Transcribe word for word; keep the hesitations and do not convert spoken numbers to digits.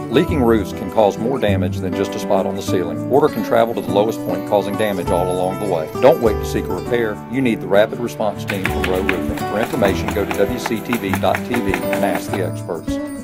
Leaking roofs can cause more damage than just a spot on the ceiling. Water can travel to the lowest point, causing damage all along the way. Don't wait to seek a repair. You need the rapid response team from Rowe Roofing. For information, go to W C T V dot T V and ask the experts.